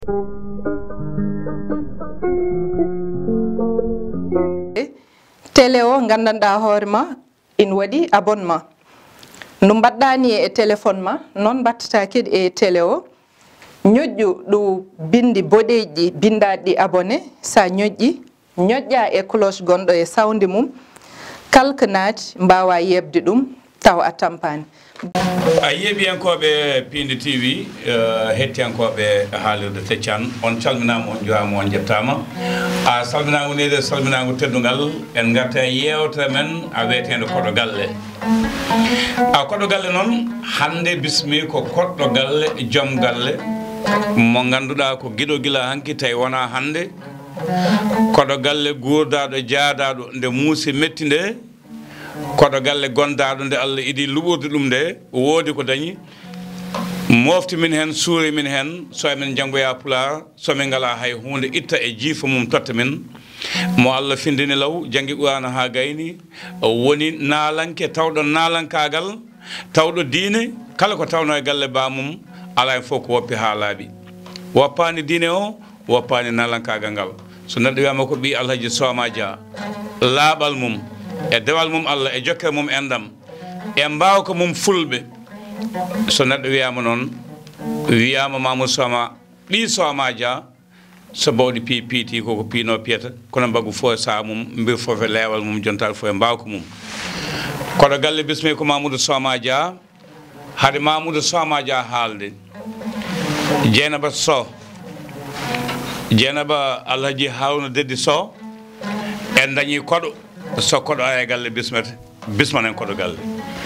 télé o gandanɗa hoore ma in waɗi abonnement no mbaɗɗani e téléphone ma noon mbattata kadi e télé o ñoƴƴu ɗo bindi boɗeji bindaɗi abonné sa ñoƴƴi ñoƴƴa e cloche gonɗo e sawdi mum kalka naati mbawa yebde ɗum taw a tampani a yeeɓiyankoɓe Piindi TV hettiyankoɓe haalirde feccan on calminama on jurama on jettama a salminago nede salminago teddugal en garta yewtere men a wiyetede Kodo Gallé a Kodo Gallé noon hande bismi ko koɗɗo galle joom galle mo ganduɗa ko guiɗo guila hanki tawi wona hande Kodo Gallé guurdaɗo jaadaɗo nde muusi metti nde Kodo Gallé gondaɗo nde Allah idi luɓurde ɗum nde woodi ko dañi mofti min hen suuri min hen so emen janggoya Pulaar so min ngala hay hunde itta e jiifa mum totta min mo Allah findini law jangi Qur'ana ha gayni woni naalanke tawɗo naalankagal tawɗo diine kala ko tawno e galle bamum ala hen fof ko woppi ha laaɓi woppani diine o woppani naalankagal ngal so neɗɗo wiyama ko ɓi Alhaji Soomaa JAH laaɓal mum e dewal mum Allah e jokkere mum endam e mbawka mum fulɓe so neɗɗo wiyama noon wiyama Maamuudu Soomaa ɓi Soomaa JAH so bawɗi piiti koko piino piyata kono mbaggu fo e saha mum mbir fof e leewal mum jontaɗo fo e mbawka mum Kodo Gallé bismi ko Maamuudu Soomaa JAH hade Maamuudu Soomaa JAH haalde Dieynaba Sow Dieynaba Alhaji Haruna Deddi Sow en dañi koɗo so koɗo aya galle bismanen Kodo Gallé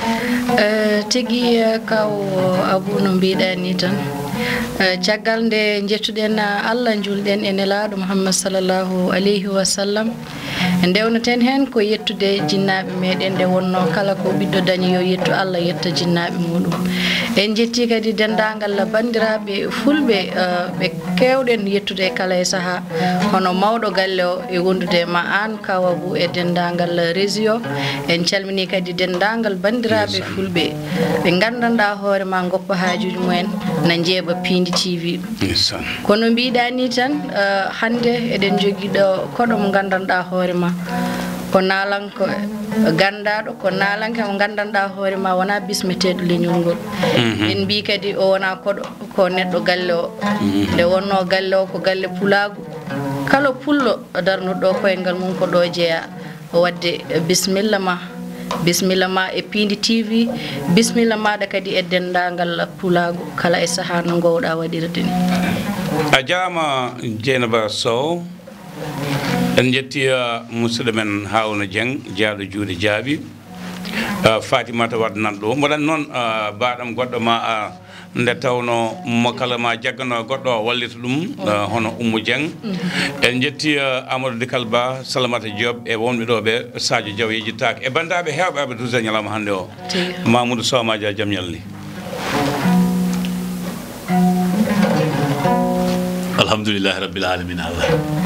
tigi kaw Abou no mbiɗani tan caggal nde jettuɗen Allah julɗen e nelaɗo Muhammad sallallahu alayhi wa sallam ndewnoten hen ko yettude jinnaɓe meɗen nde wonno kala ko ɓiɗɗo dañi yo yettu Allah yetta jinnaɓe muɗum en jetti kadi dendagal bandiraɓe fulɓe ɓe kewɗen yettude kala e saaha hono mawɗo galle o e wondude ma an kaw Abou e dendagal région en calmini kadi dendagal bandiraɓe fulɓe ɓe gandanɗa hoore ma goppa hajuji mumen na jeeɓa Piindi TV kono mbiɗani tan hande eɗen joguiɗo koɗo mo gandanɗa hoore ma ko nalanko gandaɗo ko nalanke mo gandanɗa hoore ma wona bismeteɗo leñol ngol en mbi kadi o wona koɗo ko neɗɗo galle o nde wonno galle o ko galle pulagu kala pullo darnuɗo koyngal mum ko ɗo jeeya wadde bisimilla ma e Piindi TV bisimilla maɗa kadi e dendagal pulagu kala e saaha no gowɗa waɗirde ni a jaama Dieynaba Sow en jetti musidɗo men Haruna Dieng jaaɗo juuɗe jaaɓi Fatimata Wade nan ɗo mbaɗan noon baɗam goɗɗo ma nde tawno mo kala ma jaggano goɗɗo o wallita ɗum hono Oumou Dieng en jetti Amadou Dikal Ba Salamata Diop e wonɓe ɗo ɓe Sadio Diaw yejittake e bandaɓe hewɓe duuse ñalawma hannde o Maamuudu Soomaa JAH jaam ñalli alhamdulillahi rabbil alamin Allah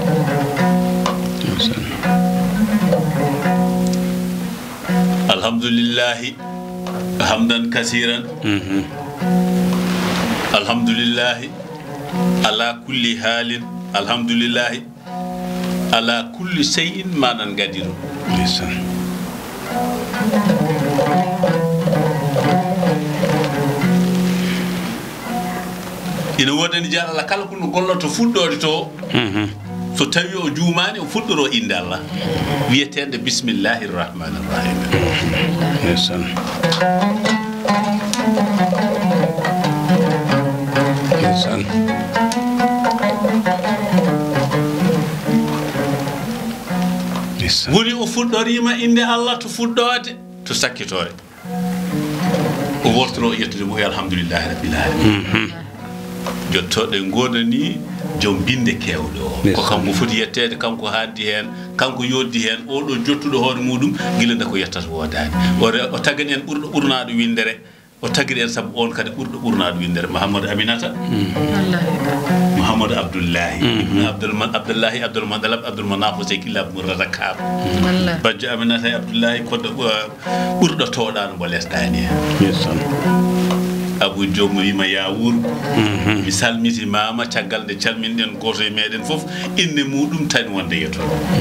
alhamdulillahi hamdan kasiran alhamdulillahi ala kulli halin alhamdulillahi ala kulli shay'in ma nan gadiru ina wodani jaan Allah kala ko no golloto fuɗɗode to so tawi o juumani o fuɗɗoro inde Allah wiyetede bismillahir rahmanir rahim woni o fuɗɗorima inde Allah to fuɗɗode to sakkitore o wortoro yettude mo alhamdulillahi rabbil alamin jottoɗe gonani joom binde kewɗe o ko kanko foti yettede kanko haddi hen kanko yoddi hen oɗo jottuɗo hoore muɗum guila nde ko yettata wodani o tagani en ɓurɗo ɓurnaɗo windere o tagiri en saabu on kadi ɓurɗo ɓurnaɗo windere Mouhamadou Aminata Mouhamadou Abdoullahi Abdoul Mandalab Abdoul Manaf o sekilla Mourata Kab bajjo Aminata e Abdoullahi koɗɗo ɓurɗo towɗano mo lesɗani hen Abou Diom wima ya wuro mi salmiti mama caggal de calminɗen goto e meɗen fof inde muɗum tani wonde yeto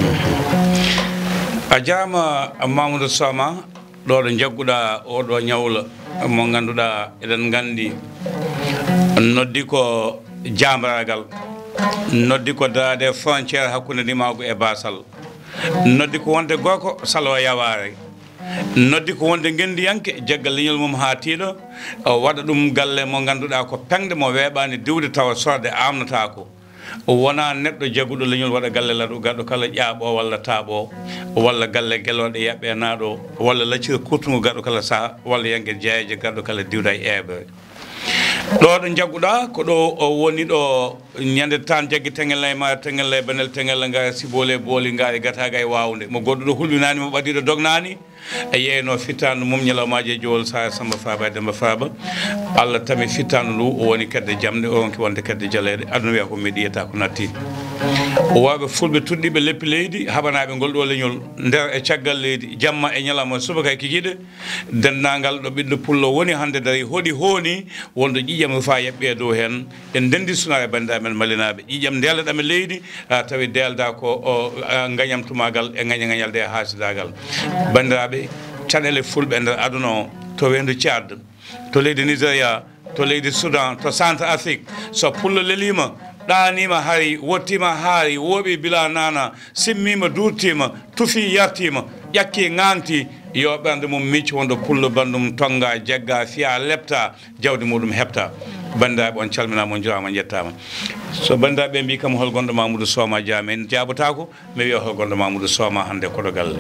a jaama Maamuudu Soomaa ɗo ɗo jagguɗa oɗo ñawla mo ganduɗa eɗen gandi noddi ko jamragal noddi ko daade frontiére hakkude Nimago e Basal noddi ko wonde goko salwa yaware noddi ko wonde gendiyanke jaggal leñol mum ha tiiɗo waɗa ɗum galle mo ganduɗa ko pengde mo weeɓani diwde tawa sorde amnata ko wona neɗɗo jagguɗo leñol waɗa galle laɗo gaɗo kala ƴaaɓo walla taaɓo walla galle geloɗe yaɓɓe naɗo walla laccira kurtugo gaɗo kala saha walla yangue jeeje gaɗo kala diwda e eɓere ɗo ɗo jagguɗa ko ɗo o woni ɗo ñande tan jaggi tengel ma tengel benel tengel nga sibole booli nga e gataga e wawde mo goɗɗo ɗo hulɓinani mo ɓaɗiɗo dognani e yeyno fittanu mum ñalawmaji e jowol sa Samba Faba e Demba Faba Allah tami fittanu ndu o woni kedde jamde o wonki wonde kedde jaleɗe aduna wiya ko meɗiyata ko natti o waɓe fulɓe tudɗiɓe leppi leydi haɓanaɓe ngol ɗo leñol nder e caggal leydi jamma e ñalawma subaka e kikiɗe dendagal ɗo ɓiɗɗo pullo woni hande dari hoɗi hooni wonde ƴiƴam fa yeɓɓe dow hen en dendi suna e bandiraɓe men malinaɓe ƴiƴam ndelaɗame leydi tawi delda ko gañamtumagal e gañalde e hasidagal bandiraɓe caɗele fulɓe nder aduna o to wendu Tchad to leydi Nigéria to leydi Soudan to Centre Afrique so pullo lelima ɗanima hari wottima haari wooɓi bila nana simmima durtima tufi yartima ƴakki ganti yo ɓernde mum micci wonde pullo bandum tonga jegga fiya lepta jawdi muɗum hepta bandiraɓe on calminama on jurama jettama so bandiraɓe mbi kam holgonɗo Maamuudu Soomaa JAH min jabotako mi wiya holgonɗo Maamuudu Soomaa hande Kodo Gallé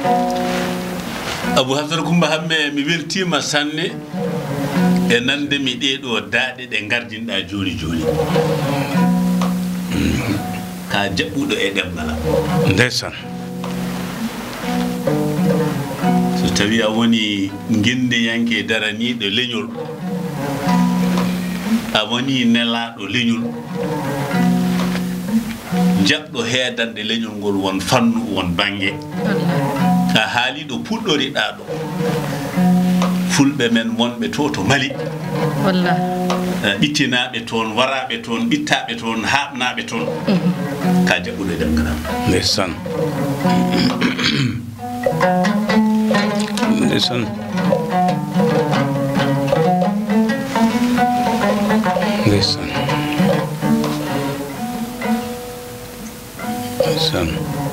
Abou Hafsata Coumba Hamme mi weltima sanne e nande mi ɗeɗo daaɗe ɗe gardinɗa joni joni ka jaɓɓuɗo e ɗemngal ndeysan so tawi a woni guindeyanke daraniɗo leñol a woni nelaɗo leñol jaɓɗo heedande leñol ngol won fannu won banggue a haaliɗo puɗɗoriɗa ɗo fulɓe men wonɓe to Mali wallah ɓittinaɓe toon waraɓe toon ɓittaɓe toon haɓnaɓe toon ka jaɓɓuɗo e ɗemgal ndeysan ndeysan ndeysan ndeysan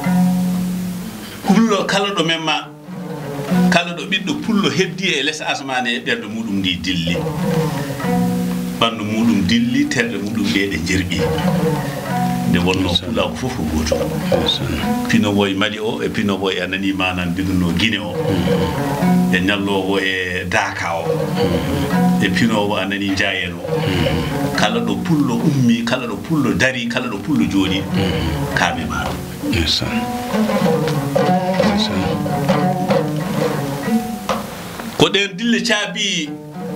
pullo kala ɗo memma kala ɗo ɓiɗɗo pullo heddi e less asmane e ɓerɗe muɗum ndi dilli ɓandu muɗum dilli terɗe muɗum ɗe ɗe jerɓi nde wonno pula ko fof ko goto pinowo e Mali o e pinowo e anani manan bidunno Guinée o e ñallowo e Daka o e pinowo anani Ndiayen o kala ɗo pullo ummi kala ɗo pullo dari kala ɗo pullo jooɗi kame maɗo ko ɗen dille caabi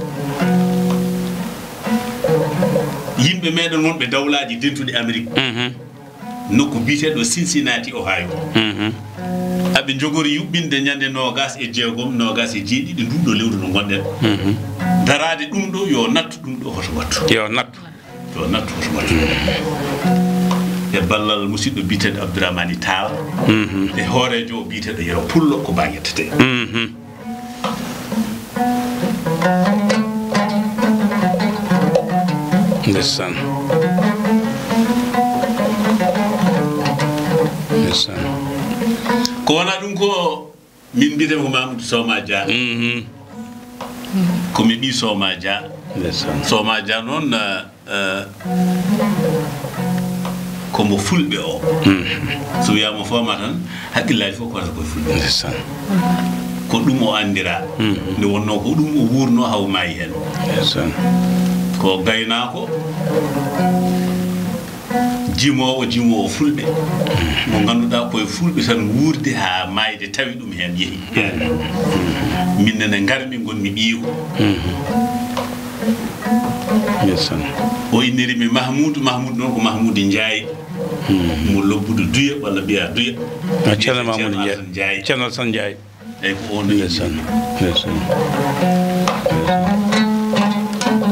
yimɓe meɗen wonɓe dawlaji dentuɗe Amérique nokku biteɗo Cincinnati Ohio aɓe jogori yuɓɓinde ñande nogas e jeegom nogas e jeeɗiɗi nduɗo lewru no gonɗen darade ɗum ɗo yo nattu ɗum ɗo hoto wattu yo nattu hoto wattu e ballal musidɗo biteɗo Abdourahmani Tall e hoorejo o biteɗo Yero Pullo ko baguettete ndeysan ndeysan ko wona ɗum ko min mbiyetemi ko Maamuudu Soomaa JAH komi ɓi Soomaa JAH Soomaa JAH noon komo fulɓe o so wiyama foma tan haqqillaji fof ko wata koye fulɓe ko ɗum o andira nde wonno ko ɗum o wurno haw maayi hen ko gaynako jimowo fulɓe mo ganduɗa koye fulɓe tan wurde ha mayde tawi ɗum hen yeehi minnene garmi gonmi ɓiiko o innirimi Maamuudu noon ko Maamuudu Ndiaye mo lobbudu duya walla mbiya duya ceerno Maamuudu Ndiaye ceerno San Ndiaye eyyi ko on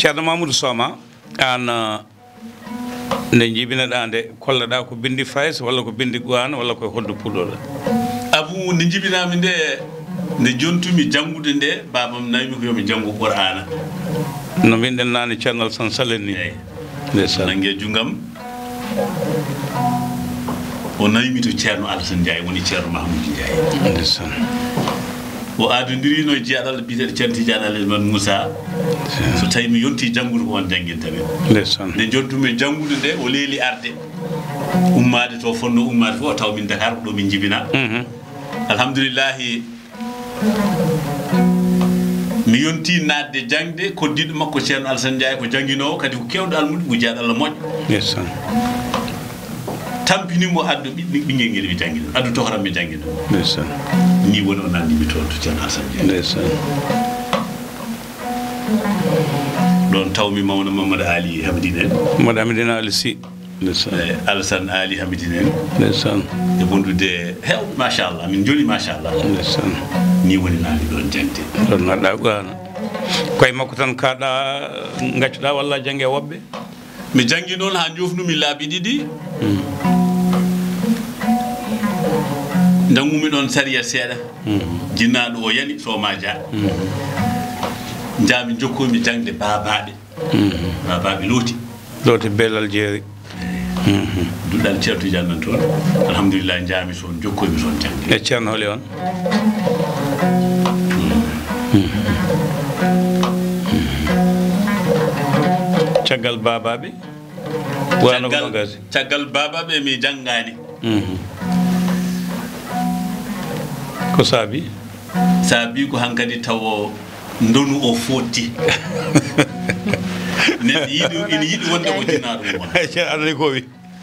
ceerno Maamuudu Soomaa an nde jibinaɗa nde kolleɗa ko bindi fays walla ko bindi gouwane walla koye hoddu pulloɗa abu nde jibinami nde jontumi janngude nde babam nawimi ko yomi janngu qur'ana no mbiɗen nane ceernal san salen ni ndeysaan nangue jungam o nawimi to ceerno Alassane Ndiaye woni ceerno Mahamoudou Ndiaye ndeysaan o aadondirino jeeɗal biyeteɗo ceerno Tidiane Alassane Moussa so tawi mi yonti janngude ko on jangguintamin ndeysaan nde jontumi janngude nde o leeli arde ummade to fonno ummade fof o taw min Dakar ko ɗo min jibina alhamdoulillahi mi yonti nadde jangde koddiɗo makko ceerno Alassane Ndiaye ko jangguinowo kadi ko kewɗo almuɗo ko jeeɗal Allah moƴƴo ndeysaan tampinimo addu ɓinguel ngel mi jangguino addu tohram mi jangguino ndeysaan ni woni o nandimi toon to ceerno Alassane Ndiaye ndeysaan ɗon tawmi mawno Mamadou Ali Hamidine en Mamadou Hamidine Ali Sy ndeysaan Alassane Ali Hamidine en ndeysaan e wondude hewɓe machallah min joli machallah ndeysaan ni woni nani ɗon jangde ɗon naɗɗa gwana koye makko tan kaɗa gaccuɗa walla jangge woɓɓe mi jangi noon ha jofnumi laabi ɗiɗi dangumi ɗon sariya seeɗa jinnaɗo o yani Soomaa JAH jami jokkomi jangde babaɓe babaɓe looti bellal jeeri duɗal ceerno Tidiane nan toon alhamdulillah jami toon jokkomi toon jangde e ceerno holi on caggal babaɓe caggal babaɓe mi janggani ko saabi ko hankadi taw ndonu o fotti neɗɗo ina yiɗi wonde ko jinnaɗo mum aɗani ko wi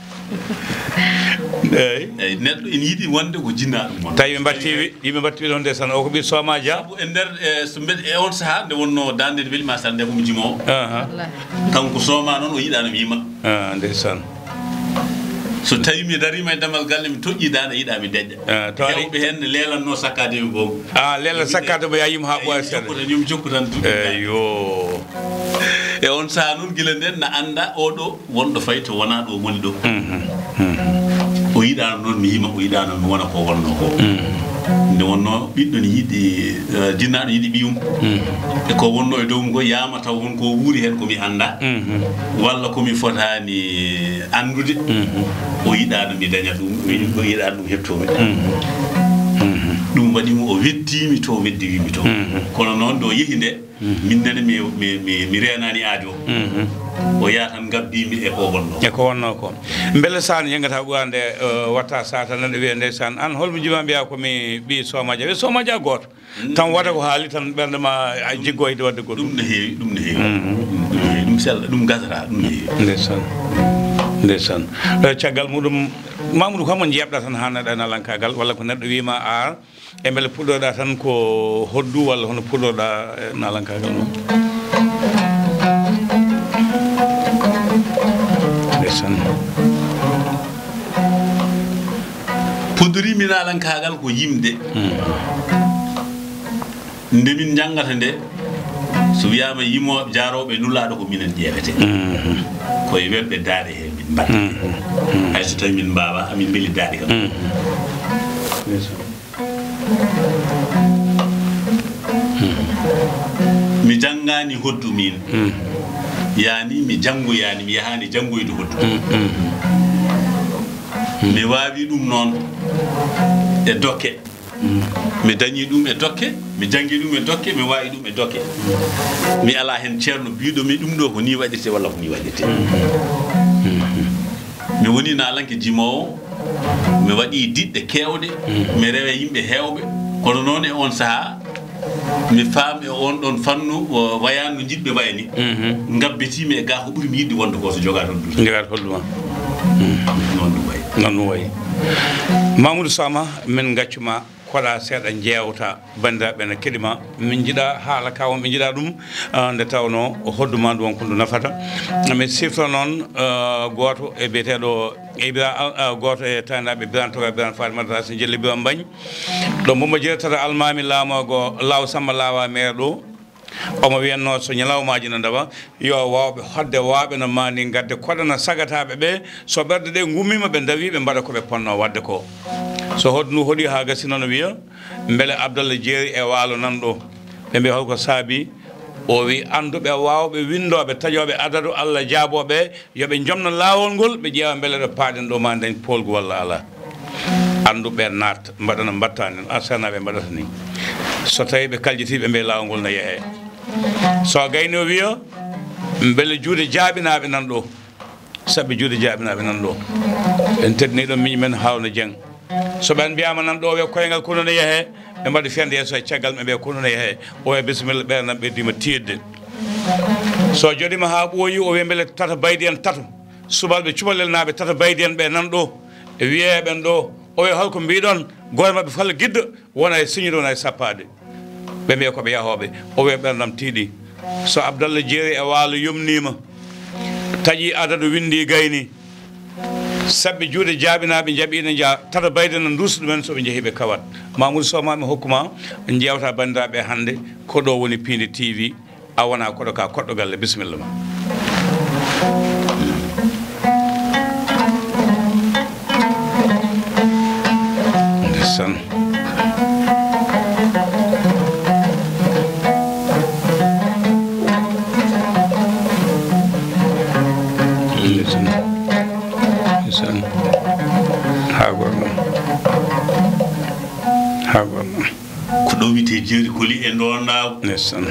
eyyi neɗɗo ina yiɗi wonde ko jinnaɗo mum tawi yimɓe batti ɗon ndesan o ko ɓi Soomaa JAH sabu e nder so mbeɗa e on saaha nde wonno dande nde welima sal nde komi jimowo kanko Soomaa noon o yiɗano mi yima ndesan so tawi mi darima e damal galle mi toƴƴi dande yiɗami deƴƴa hewɓe hen leelanno sakkade mi boom leela sakkade mo yayima ha ɓoya seeɗa yomi jokku tan eyo e on saaha noon guila nden na anda oɗo wonɗo fayi to wona ɗo woni ɗo o yiɗano noon mi yima o yiɗano mi wona ko wonno ko nde wonno ɓiɗɗo ne yiɗi jinnaɗo yiɗi ɓiyum e ko wonno e dow ngo yama taw won ko wuuri hen komi anda walla komi fotani andude o yiɗano mi daña ɗum o yiɗano ɗum heptomi ɗum waɗimo o weddimi to weddiwimi to kono noon ɗo yeehi nde min nene mi renani aajo o yatan gabbimi e ko wonno ko beele san yengata ɓuwande watta sata neɗɗo wiya ndeysan an holmo jima mbiya komi ɓi Soomaa JAH Soomaa JAH goto tan waɗa ko haali tan ɓerde ma jiggoyde wadde goɗɗum ɗum ne heewi ɗum sella ɗum gasata ɗum ne heewi ndeysaan caggal muɗum Maamuudu ko mo jeeɓɗa tan ha neɗɗo nalankagal walla ko neɗɗo wima a e beele puɗɗoɗa tan ko hoddu walla hono puɗɗoɗa e nalankagal mum ndeysaan puddorimi nalankagal ko yimde nde min jangata nde so wiyama yimoɓe jaroɓe nulaɗo ko minen ƴeewete koye welɓe daaɗe he min mbatta hay so tawi min mbawa amin beeli daaɗe kam mi janggani hoddu min yani mi janggoyani mi yahani janggoyde hoddu mi wawi ɗum noon e dokke mi dañi ɗum e dokke mi jangi ɗum e dokke mi wawi ɗum e dokke mi ala hen ceerno biɗomi ɗum ɗo ko ni waɗirte walla ko ni waɗirte mi woni nalanke jimowo mi waɗi diɗɗe kewɗe mi rewe yimɓe hewɓe kono noon e on saaha mi faam e on ɗon fannu wayani no jiɗɓe wayni gabbitimi e ga ko ɓuuri mi yiɗde wonde ko so joga toon holluma noon ɗum wayi Maamuudu Soomaa min gaccuma koɗa seeɗa jewta bandiraɓe ne keɗima min jiiɗa haala ka wonɓe jiiɗa ɗum nde tawno hodduma ɗum wonko ndu nafata mi sifto noon goto e biyeteɗo goto e taniraɓe Birane Toga Birane Fatimata so jelli Biwa Mbagne ɗo momo jeeretata almami laamogo Law Samba Lawa maire ɗo omo wiyanno so ñalawmaji no ndawa yo wawɓe hodde wawɓe no mani gadde koɗana sagataɓe ɓe so ɓerde ɗe gummima ɓe dawi ɓe mbaɗa koɓe ponno wadde ko so hodnu hoɗi ha gasi noon wiya beele Abdallah jeeri e waalo nan ɗo ɓe mbi holko saabi o wi anduɓe wawɓe windoɓe taƴoɓe adadu Allah jaaboɓe yoɓe jomno lawol ngol ɓe ƴeewa beele ɗo paaɗen ɗo ma dañ polgu walla ala anduɓe natta mbaɗana mbattani asanaɓe mbaɗata ni so tawi ɓe kaljitiɓe mbe lawol ngol no yeehe so gayni o wiya beele juuɗe jaaɓinaɓe nan ɗo saɓe juuɗe jaaɓinaɓe nan ɗo en tedni ɗon miñi men hawno Dieng so ɓen mbiyama nan ɗo ɓe koyngal kono no yeehe ɓe mbaɗi fende yeeso e caggal ɓe kono no yeehe o e bisimilla ɓe nan ɓeddima tiyedde so joɗima ha ɓooyi o wi beele tata baydi en tato subalɓe cubalel naɓe tata baydi en ɓe nan ɗo e wiyeɓen ɗo o wi holko mbiɗon goto mabɓe falla guidɗo wona e signe wona e sappade ɓe mbiya koɓe yahoɓe o wi ɓerdam tiiɗi so Abdallah jeeri e waalo yumnima taƴi adadu windi gayni sabɓe juuɗe jaaɓinaɓe jaaɓino jaa tata bayde no duusa ɗumen soɓe jeehiɓe kawat Maamuudu Soomaa mi hokkuma jewta bandiraɓe hannde koɗo woni Piindi TV a wona koɗo ka koɗɗo galle bisimilla ma ndesan ko ɗo wiyete jeeri koli e ndondaw ndesan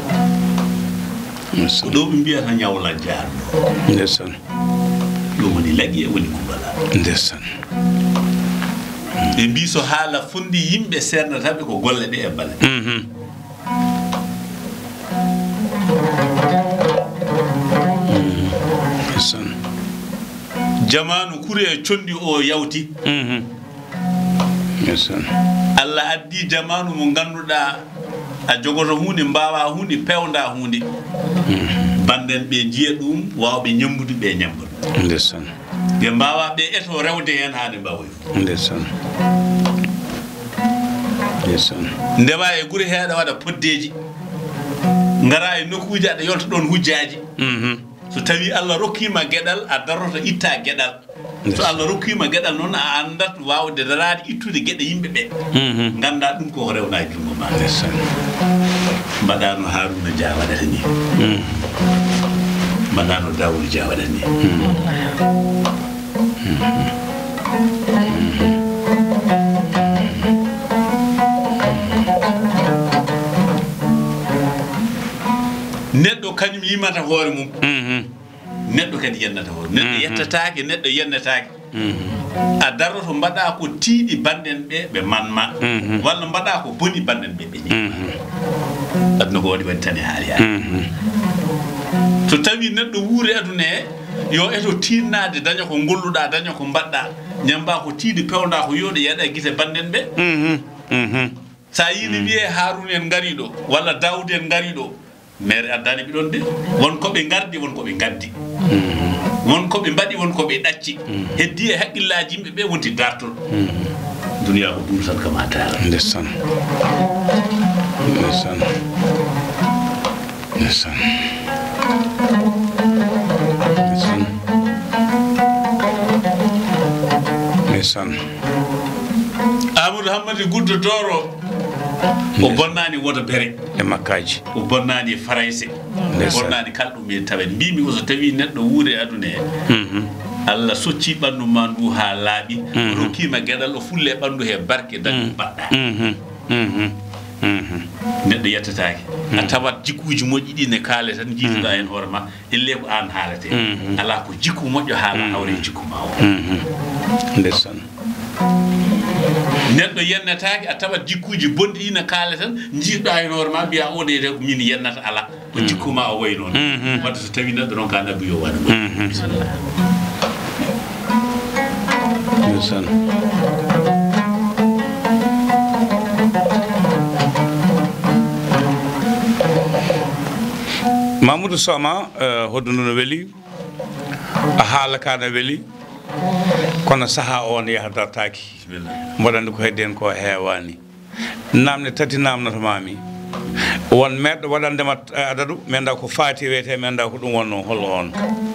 ko ɗo ɓe mbiyata ñawla jaarɗo ndesan ɗum woni laggi e woni kubala ndesan ɓe mbi so haala fondi yimɓe sernataɓe ko golle ɗe e bale ndesan jamanu kuri e condi o yawti ndesan Allah addi jamanu mo ganduɗa a jogoto hunde mbawa hunde pewda hunde banden ɓe jiya ɗum wawɓe ñambude ɓe ñambude ndesan ɓe mbawa ɓe eto rewde hen hade mbawoy ndesan ndesan ndema e guure heeɗa waɗa poddeji ngara e nokkuji aɗa yolta ɗon hujjaji so tawi Allah rokkima gueɗal a darrota itta gueɗal so Allah rokkima gueɗal noon a andat wawde darade ittude gueɗe yimɓe ɓe ganda ɗum koko rewna e jungo ma mbaɗano Harouna Dia waɗata ni mbaɗano Daoud Dia waɗata ni neɗɗo kañum yimata hoore mum neɗɗo kadi yennata hoore neɗɗo yettatake neɗɗo yennatake a darroto mbaɗa ko tiiɗi banɗen ɓe manma walla mbaɗa ko boni banɗen ɓe ñima aduna ko waɗi waɗi tan e haali so tawi neɗɗo wuuri aduna e yo eto tinnade daña ko golluɗa daña ko mbaɗɗa ñamba ko tiiɗi pewda ko yoɗo yaɗa guite banɗen ɓe sa yini wiye Harouna en ngari ɗo walla Daoud en ngari ɗo maire addani ɓiɗon de wonkoɓe gardi wonkoɓe gaddi wonkoɓe mbaɗi wonkoɓe ɗacci heddi e haqqillaji yimɓe ɓe wonti dartol duniya ko ɗum tan kama tara ndesan ndesan ndesan ndesan ndesan Amadou Hammadi Guddo Doro o bonnani woto bere e makkaji o bonnani e farayse o bonnani kalɗum e tawen mbimi o so tawi neɗɗo wuuri e aduna he Allah socci ɓandu ma ndu ha laaɓi rokkima gueɗal o fulle ɓandu he barke dañum mbaɗɗa neɗɗo yettatake a tawat jikkuji moƴƴi ɗi ne kaale tan jiituɗa hen hoore ma elle ko an haalate ala ko jikku moƴƴo haala hawre jikku ma o ndesan neɗɗo yennatake a tawat jikkuji bonɗi ɗi ne kaale tan jiiɗɗa hen hoore ma mbiya o de ko min yennata ala ko jikku ma o way noon wadde so tawi neɗɗo noon ka nabbi yo waɗa ɗum bisimillah ndesan Maamuudu Soomaa hodduno no weeli a haala ka no weeli kono saha on yaha dartaki mboɗa andi ko heddi hen ko heewani namde tati namnotomami won meddo waɗandema adadu menda ko faati wiyete menda ko ɗum wonno hollo on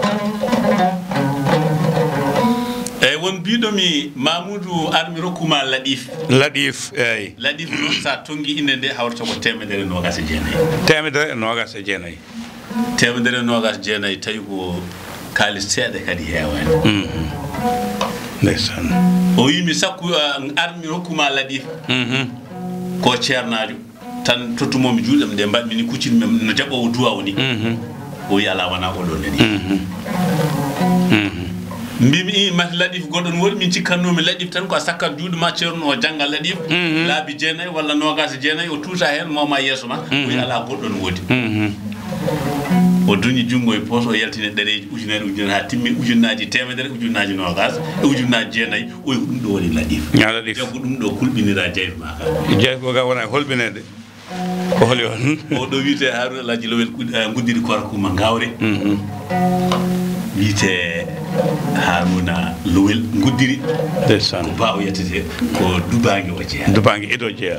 eyyi won mbiɗomi Maamuudu armi rokkuma laɗif eyyi laɗif noon sa tongi inde nde hawrata ko 129 129 129 tawi ko kalis seeɗa kadi heewani ndeysan o wimi sakku armi rokkuma laɗif ko ceernajo tan tottumomi juuɗam nde mbaɗmi ni kuccinmi no jaɓowo duwaw ni o wi ala wona oɗon nani mbimi mati laɗif goɗɗon woɗi min cikkannomi laɗif tan ko a sakkat juuɗe ma ceerno o jangga laɗif laabi 9 walla 29 o tuuta hen mawma yeeso ma o wi ala goɗɗon woodi o duñi jungo e poos o yaltini ɗereji ujunere ha timmi ujunnaji temedere ujunnaji nogas e ujunnaji 9 o ko ɗum ɗo woni laɗif jaggo ɗum ɗo kulɓinira jayfi ma ka jayfi ga wona holɓinede ko holi on o ɗo wiite Harouna Alaji Lowel guddiri korakuma gawre wiite Harouna Lowel guddiri ndeyssan ko ba o yettete ko dubangue o jeeya dubangue edo jeeya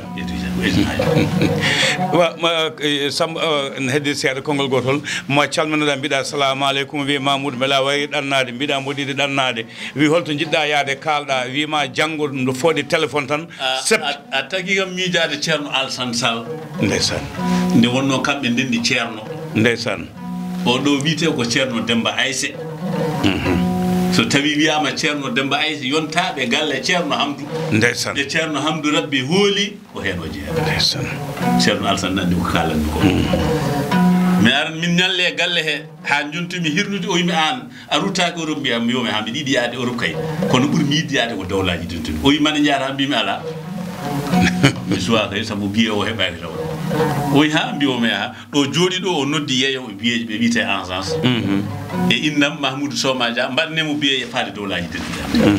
sam heddi seeɗa konngol gotol mo calminoɗa mbiɗa assalamu aleykum wi Maamuudu beela wayi ɗannade mbiɗa mboɗiɗi ɗannade wi holto jiɗɗa yaade kalɗa wima janggo no fooɗi téléphone tan a tagui kam miijade ceerno Alassane Sall ndeysan nde wonno kamɓe ndendi ceerno ndeysan o ɗo wiite ko ceerno Demba Aissé so tawi wiyama ceerno Demba Aissé yontaɓe galle ceerno Hamdou ndeysan nde ceerno Hamdou rabbi hooli ko hen o jeeya ndeysan ceerno Alassane nandi ko kalanmi ko mi aran min ñalle e galle he ha jontumi hirnude o yimi an a ruttaki Europe mbiyam yomi ha mbiɗa yiɗi yaade Europe kay kono ɓuuri mi yiɗi yaade ko dowlaji dentumi o yimane jaata mbimi ala mi suwa kay sabu biye o heɓaki taw o wi ha mbiwomi ha ɗo jooɗi ɗo o noddi yeeyo e biyeji ɓe wiite agence e innam Maamuudu Soomaa JAH mbaɗnemo biye e faade dowlaji dentuɗam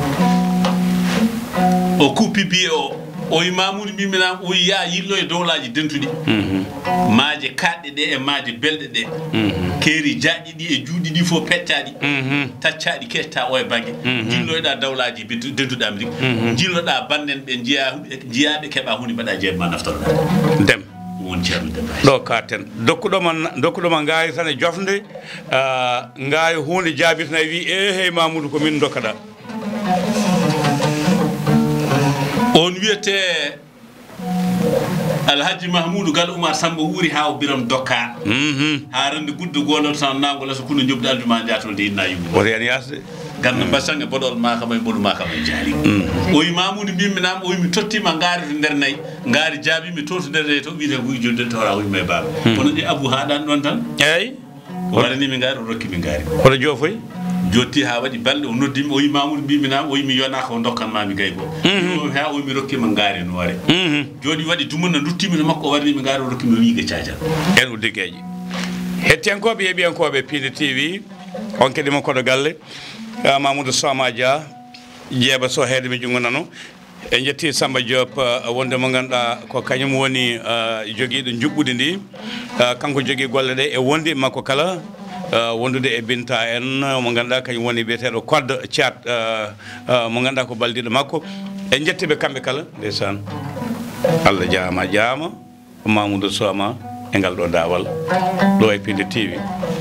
o kuppi biye o wi Maamuudu mbiminam o wi ya yillo e dowlaji dentuɗi maaje kaɗɗe ɗe e maaje belɗe ɗe keeri jaƴƴi ɗi e juuɗi ɗi fof peccaɗi taccaɗi ketta o e banggue jilloyɗa dawlaji dentuɗe Amérique jilloɗa bannen ɓe jiyaɓe keeɓa hunde mbaɗa jeeɗma naftoroɗa ndem won ceerno Demba ɗo katen dokkuɗoma ngaari tan e jofde ngaari hunde jaabitana wi hey Maamuudu ko min dokkaɗa on wiyete Alhaji Mahmoudou Gal Oumar Samba wuuri ha o biram dokka ha rende guddo golol tan nango leso kuno jobdi aljuma jatolde inna yugo o ren yasde ganna basange bodol ma kam e bodu ma kam jaali o wi Maamuudu bimminam o wi mi tottima ngaari to nder nayi ngaari jaabi mi to nder nayi to wiite ko julde tawra o wi me baba kono di Abou hadan don tan eyyi o warani mi ngaari o rokki mi ngaari hoto jofoy jotti ha waɗi balɗe o noddimi o wi Maamuudu mbiminam o wi mi yona ko dokkanmami gay go ha o wi mi rokkima ngaari noore joni waɗi dumunna duttimi no makko o warni mi ngaari o rokkimi wiige cacal en uddigeji hettiyankoɓe heeɓiyankoɓe Piindi TV on keɗima koɗo galle Maamuudu Soomaa JAH jeeba so heede mi jungo nano en jetti Samba Diop wonde mo ganduɗa ko kañum woni joguiɗo juɓɓudi ndi kanko jogui golle ɗe e wondi makko kala wondude e Binta en mo ganduɗa kañum woni biyeteɗo Kodo Thiat mo ganduɗa ko baldiɗo makko en jettiɓe kamɓe kala ndeysan Allah jaama Maamuudu Soomaa e ngal ɗo daawal ɗo e Piindi TV